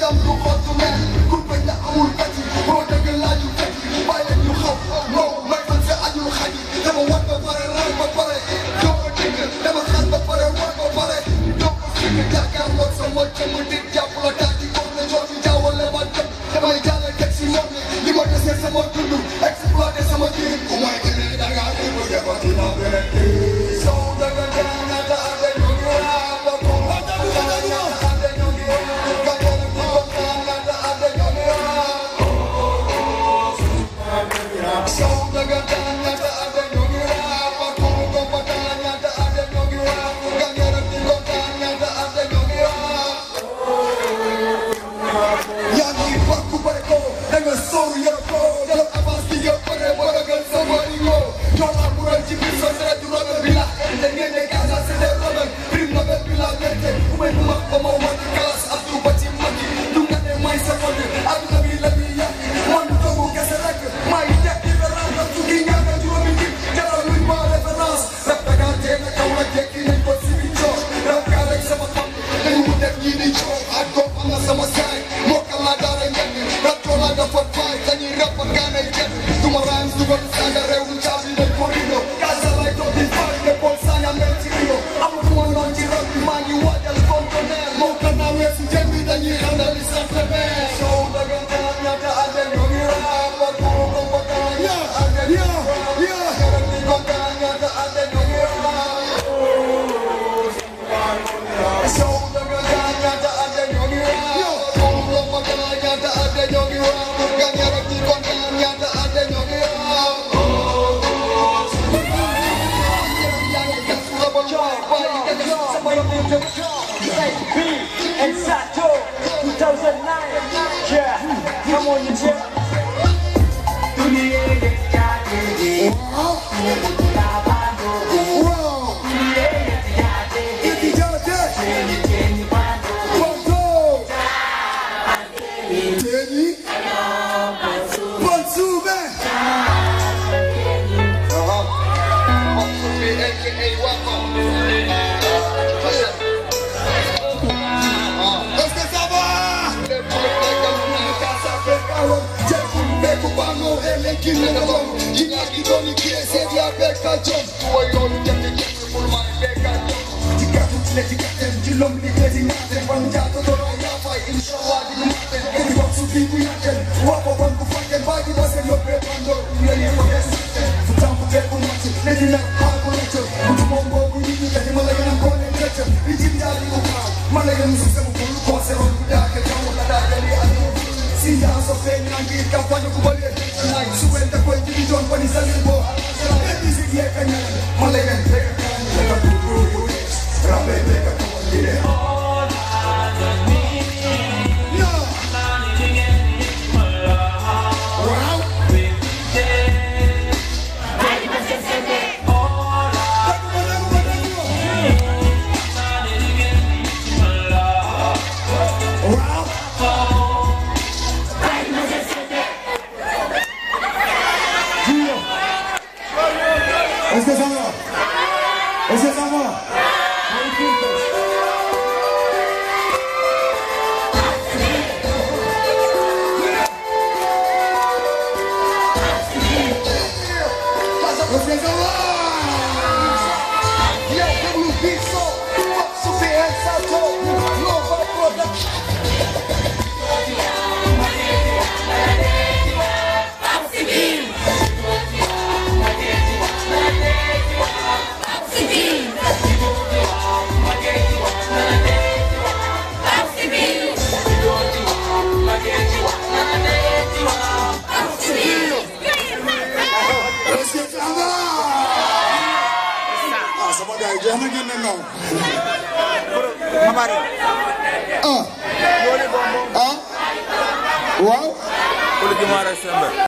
jam du xottu leen ku bañ la amul kati boo dëgg laaju kati bàyyi leen ñu xam non may fan sa ajul xaj dama war ba pare ray ba pare doo ko dégg dama xas ba pare war ba pare doo ko sikk jàkkaarloog sa mocc mu dig jàpp la daal di góor la jox ñu jaawale ma dem damay jàll teg si moom li ma desee sama dund exploité sama jiir ku may gënee da ngaa déglu defati na beneen sow daga ñaata ande ñu ngi waa ba ko ñaata ande ñu ngi and Sato 2009. Yeah, come on, you tip. Wow.